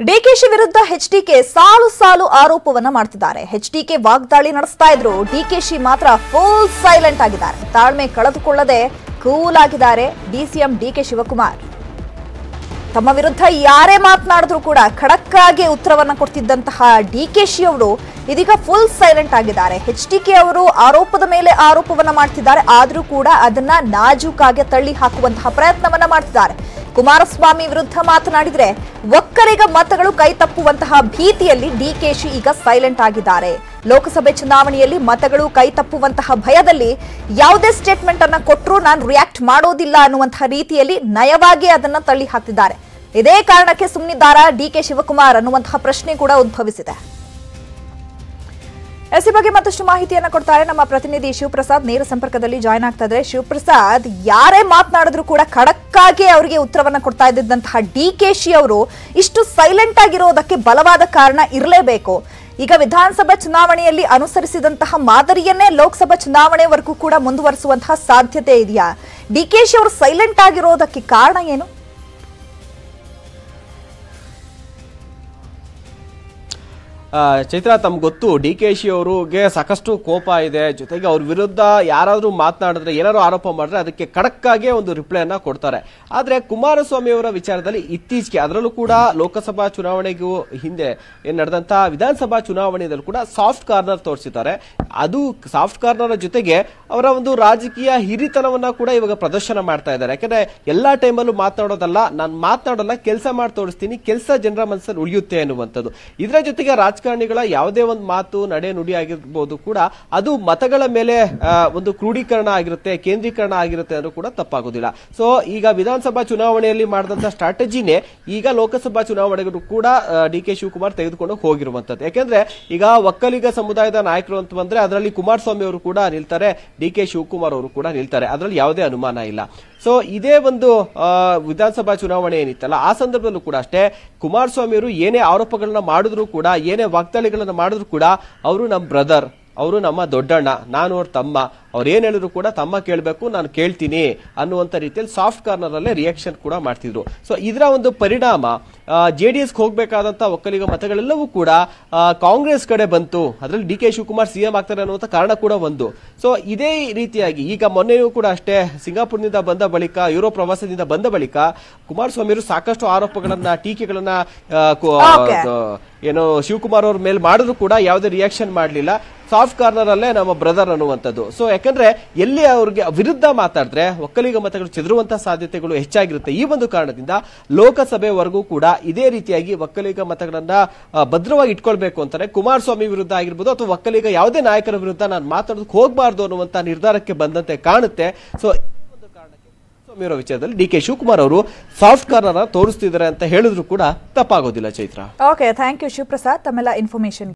ಡಿಕೆಶಿ ವಿರುದ್ಧ ಎಚ್ಡಿಕೆ ಸಾಲು ಸಾಲು ಆರೋಪವನ್ನ ಮಾಡ್ತಿದ್ದಾರೆ. ಎಚ್ಡಿಕೆ ವಾಗ್ದಾಳಿ ನಡೆಸ್ತಾ ಇದ್ರು. ಡಿಕೆಶಿ ಮಾತ್ರ ಫುಲ್ ಸೈಲೆಂಟ್ ಆಗಿದ್ದಾರೆ. ತಾಳ್ಮೆ ಕಳೆದುಕೊಳ್ಳದೆ ಕೂಲ್ ಆಗಿದ್ದಾರೆ ಡಿಸಿಎಂ ಡಿಕೆ ಶಿವಕುಮಾರ್. ತಮ್ಮ ವಿರುದ್ಧ ಯಾರೇ ಮಾತನಾಡಿದ್ರು ಕೂಡ ಖಡಕ್ ಆಗಿ ಉತ್ತರವನ್ನ ಕೊಡ್ತಿದ್ದಂತಹ ಡಿಕೆಶಿ ಅವರು ಇದೀಗ ಫುಲ್ ಸೈಲೆಂಟ್ ಆಗಿದ್ದಾರೆ. ಎಚ್ಡಿಕೆ ಅವರು ಆರೋಪದ ಮೇಲೆ ಆರೋಪವನ್ನ ಮಾಡ್ತಿದ್ದಾರೆ. ಆದ್ರೂ ಕೂಡ ಅದನ್ನ ನಾಜೂಕಾಗಿ ತಳ್ಳಿ ಹಾಕುವಂತಹ ಪ್ರಯತ್ನವನ್ನ ಮಾಡ್ತಿದ್ದಾರೆ. ಕುಮಾರಸ್ವಾಮಿ ವಿರುದ್ಧ ಮಾತನಾಡಿದ್ರೆ ಒಕ್ಕಲಿಗ ಮತಗಳು ಕೈ ತಪ್ಪುವಂತಹ ಭೀತಿಯಲ್ಲಿ ಡಿಕೆಶಿ ಈಗ ಸೈಲೆಂಟ್ ಆಗಿದ್ದಾರೆ. ಲೋಕಸಭೆ ಚುನಾವಣೆಯಲ್ಲಿ ಮತಗಳು ಕೈ ತಪ್ಪುವಂತಹ ಭಯದಲ್ಲಿ ಯಾವುದೇ ಸ್ಟೇಟ್ಮೆಂಟ್ ಅನ್ನ ಕೊಟ್ಟರು ನಾನು ರಿಯಾಕ್ಟ್ ಮಾಡೋದಿಲ್ಲ ಅನ್ನುವಂತಹ ರೀತಿಯಲ್ಲಿ ನಯವಾಗಿ ಅದನ್ನ ತಳ್ಳಿ ಹಾಕ್ತಿದ್ದಾರೆ. ಇದೇ ಕಾರಣಕ್ಕೆ ಸುಮ್ಮನಿದ್ದಾರಾ ಡಿಕೆ ಶಿವಕುಮಾರ್ ಅನ್ನುವಂತಹ ಪ್ರಶ್ನೆ ಕೂಡ ಉದ್ಭವಿಸಿದೆ. ಈ ಬಗ್ಗೆ ಮತ್ತಷ್ಟು ಮಾಹಿತಿಯನ್ನ ಕೊಡ್ತಾರೆ ನಮ್ಮ ಪ್ರತಿನಿಧಿ ಶಿವಪ್ರಸಾದ್. ನೇರ ಸಂಪರ್ಕದಲ್ಲಿ ಜಾಯ್ನ್ ಆಗ್ತಾ ಇದ್ದಾರೆ. ಶಿವಪ್ರಸಾದ್, ಯಾರೇ ಮಾತನಾಡಿದ್ರು ಕೂಡ ಖಡಕ್ಕಾಗಿ ಅವರಿಗೆ ಉತ್ತರವನ್ನ ಕೊಡ್ತಾ ಇದ್ದಂತಹ ಡಿಕೆಶಿ ಅವರು ಇಷ್ಟು ಸೈಲೆಂಟ್ ಆಗಿರೋದಕ್ಕೆ ಬಲವಾದ ಕಾರಣ ಇರಲೇಬೇಕು. ಈಗ ವಿಧಾನಸಭಾ ಚುನಾವಣೆಯಲ್ಲಿ ಅನುಸರಿಸಿದಂತಹ ಮಾದರಿಯನ್ನೇ ಲೋಕಸಭಾ ಚುನಾವಣೆವರೆಗೂ ಕೂಡ ಮುಂದುವರಿಸುವಂತಹ ಸಾಧ್ಯತೆ ಇದೆಯಾ? ಡಿಕೆಶಿ ಅವರು ಸೈಲೆಂಟ್ ಆಗಿರೋದಕ್ಕೆ ಕಾರಣ ಏನು? ಚೈತ್ರ, ತಮ್ಗೆ ಗೊತ್ತು ಡಿಕೆಶಿ ಅವರಿಗೆ ಸಾಕಷ್ಟು ಕೋಪ ಇದೆ. ಜೊತೆಗೆ ಅವ್ರ ವಿರುದ್ಧ ಯಾರಾದ್ರೂ ಮಾತನಾಡಿದ್ರೆ, ಏನಾದ್ರು ಆರೋಪ ಮಾಡಿದ್ರೆ ಅದಕ್ಕೆ ಖಡಕ್ಕಾಗಿ ಒಂದು ರಿಪ್ಲೈಯನ್ನ ಕೊಡ್ತಾರೆ. ಆದ್ರೆ ಕುಮಾರಸ್ವಾಮಿ ಅವರ ವಿಚಾರದಲ್ಲಿ ಇತ್ತೀಚೆಗೆ, ಅದರಲ್ಲೂ ಕೂಡ ಲೋಕಸಭಾ ಚುನಾವಣೆಗೂ ಹಿಂದೆ ನಡೆದಂತ ವಿಧಾನಸಭಾ ಚುನಾವಣೆಯಲ್ಲೂ ಕೂಡ ಸಾಫ್ಟ್ ಕಾರ್ನರ್ ತೋರಿಸಿದ್ದಾರೆ. ಅದು ಸಾಫ್ಟ್ ಕಾರ್ನರ್ ಜೊತೆಗೆ ಅವರ ಒಂದು ರಾಜಕೀಯ ಹಿರಿತನವನ್ನ ಕೂಡ ಇವಾಗ ಪ್ರದರ್ಶನ ಮಾಡ್ತಾ ಇದ್ದಾರೆ. ಯಾಕಂದ್ರೆ ಎಲ್ಲಾ ಟೈಮಲ್ಲೂ ಮಾತನಾಡೋದಲ್ಲ, ನಾನು ಮಾತನಾಡೋಲ್ಲ, ಕೆಲಸ ಮಾಡಿ ತೋರಿಸ್ತೀನಿ, ಕೆಲಸ ಜನರ ಮನಸ್ಸಲ್ಲಿ ಉಳಿಯುತ್ತೆ ಅನ್ನುವಂಥದ್ದು. ಇದರ ಜೊತೆಗೆ ರಾಜಕಾರಣಿಗಳ ಯಾವುದೇ ಒಂದು ಮಾತು, ನಡೆ, ನುಡಿ ಆಗಿರ್ಬೋದು ಕೂಡ ಅದು ಮತಗಳ ಮೇಲೆ ಒಂದು ಕ್ರೋಢೀಕರಣ ಆಗಿರುತ್ತೆ, ಕೇಂದ್ರೀಕರಣ ಆಗಿರುತ್ತೆ ಅನ್ನೋದು ಕೂಡ ತಪ್ಪಾಗೋದಿಲ್ಲ. ಸೊ ಈಗ ವಿಧಾನಸಭಾ ಚುನಾವಣೆಯಲ್ಲಿ ಮಾಡಿದಂತ ಸ್ಟ್ರಾಟಜಿನೇ ಈಗ ಲೋಕಸಭಾ ಚುನಾವಣೆಗೂ ಕೂಡ ಡಿಕೆ ಶಿವಕುಮಾರ್ ತೆಗೆದುಕೊಂಡು ಹೋಗಿರುವಂತದ್ದು. ಯಾಕೆಂದ್ರೆ ಈಗ ಒಕ್ಕಲಿಗ ಸಮುದಾಯದ ನಾಯಕರು ಅಂತ ಬಂದ್ರೆ ಅದರಲ್ಲಿ ಕುಮಾರಸ್ವಾಮಿ ಅವರು ಕೂಡ ನಿಲ್ತಾರೆ, ಡಿಕೆ ಶಿವಕುಮಾರ್ ಅವರು ಕೂಡ ನಿಲ್ತಾರೆ, ಅದರಲ್ಲಿ ಯಾವುದೇ ಅನುಮಾನ ಇಲ್ಲ. ಸೊ ಇದೇ ಒಂದು ವಿಧಾನಸಭಾ ಚುನಾವಣೆ ಏನಿತ್ತಲ್ಲ, ಆ ಸಂದರ್ಭದಲ್ಲೂ ಕೂಡ ಅಷ್ಟೇ ಕುಮಾರಸ್ವಾಮಿ ಅವರು ಏನೇ ಆರೋಪಗಳನ್ನ ಮಾಡಿದ್ರು ಕೂಡ, ಏನೇ ವಾಗ್ದಾಳಿಗಳನ್ನ ಮಾಡಿದ್ರು ಕೂಡ ಅವರು ನಮ್ಮ ಬ್ರದರ್, ಅವರು ನಮ್ಮ ದೊಡ್ಡಣ್ಣ, ನಾನು ಅವ್ರ ತಮ್ಮ, ಅವ್ರು ಏನ್ ಹೇಳಿದ್ರು ಕೂಡ ತಮ್ಮ ಕೇಳಬೇಕು, ನಾನು ಕೇಳ್ತೀನಿ ಅನ್ನುವಂಥ ರೀತಿಯಲ್ಲಿ ಸಾಫ್ಟ್ ಕಾರ್ನರ್ ಅಲ್ಲೇ ರಿಯಾಕ್ಷನ್ ಕೂಡ ಮಾಡ್ತಿದ್ರು. ಸೊ ಇದರ ಒಂದು ಪರಿಣಾಮ ಜೆಡಿಎಸ್ಗೆ ಹೋಗಬೇಕಾದಂತ ಒಕ್ಕಲಿಗ ಮತಗಳೆಲ್ಲವೂ ಕೂಡ ಕಾಂಗ್ರೆಸ್ ಕಡೆ ಬಂತು. ಅದರಲ್ಲಿ ಡಿಕೆ ಶಿವಕುಮಾರ್ ಸಿಎಂ ಆಗ್ತಾರೆ ಅನ್ನುವಂಥ ಕಾರಣ ಕೂಡ ಒಂದು. ಸೊ ಇದೇ ರೀತಿಯಾಗಿ ಈಗ ಮೊನ್ನೆಯೂ ಕೂಡ ಅಷ್ಟೇ ಸಿಂಗಾಪುರ್ನಿಂದ ಬಂದ ಬಳಿಕ, ಯುರೋಪ್ ಪ್ರವಾಸದಿಂದ ಬಂದ ಬಳಿಕ ಕುಮಾರಸ್ವಾಮಿ ಅವರು ಸಾಕಷ್ಟು ಆರೋಪಗಳನ್ನ, ಟೀಕೆಗಳನ್ನ ಏನು ಶಿವಕುಮಾರ್ ಅವ್ರ ಮೇಲೆ ಮಾಡಿದ್ರು ಕೂಡ ಯಾವುದೇ ರಿಯಾಕ್ಷನ್ ಮಾಡಲಿಲ್ಲ. ಸಾಫ್ಟ್ ಕಾರ್ನರ್ ಅಲ್ಲೇ ನಮ್ಮ ಬ್ರದರ್ ಅನ್ನುವಂಥದ್ದು. ಸೊ ಯಾಕಂದ್ರೆ ಎಲ್ಲಿ ಅವ್ರಿಗೆ ವಿರುದ್ಧ ಮಾತಾಡಿದ್ರೆ ಒಕ್ಕಲಿಗ ಮತಗಳು ಚೆದರುವಂತಹ ಸಾಧ್ಯತೆಗಳು ಹೆಚ್ಚಾಗಿರುತ್ತೆ. ಈ ಒಂದು ಕಾರಣದಿಂದ ಲೋಕಸಭೆವರೆಗೂ ಕೂಡ ಇದೇ ರೀತಿಯಾಗಿ ಒಕ್ಕಲಿಗ ಮತಗಳನ್ನ ಭದ್ರವಾಗಿ ಇಟ್ಕೊಳ್ಬೇಕು ಅಂತಾರೆ. ಕುಮಾರಸ್ವಾಮಿ ವಿರುದ್ಧ ಆಗಿರ್ಬೋದು ಅಥವಾ ಒಕ್ಕಲಿಗ ಯಾವುದೇ ನಾಯಕರ ವಿರುದ್ಧ ನಾನು ಮಾತಾಡೋದಕ್ಕೆ ಹೋಗಬಾರ್ದು ಅನ್ನುವಂತ ನಿರ್ಧಾರಕ್ಕೆ ಬಂದಂತೆ ಕಾಣುತ್ತೆ. ಸೊ ಕುಮಾರಸ್ವಾಮಿ ವಿಚಾರದಲ್ಲಿ ಡಿಕೆ ಶಿವಕುಮಾರ್ ಅವರು ಸಾಫ್ಟ್ ಕಾರ್ನರ್ ತೋರಿಸ್ತಿದ್ದಾರೆ ಅಂತ ಹೇಳಿದ್ರು ಕೂಡ ತಪ್ಪಾಗೋದಿಲ್ಲ. Chaitra, okay, thank you Shivaprasad, ತಮ್ಮೆಲ್ಲ ಇನ್ಫಾರ್ಮೇಶನ್.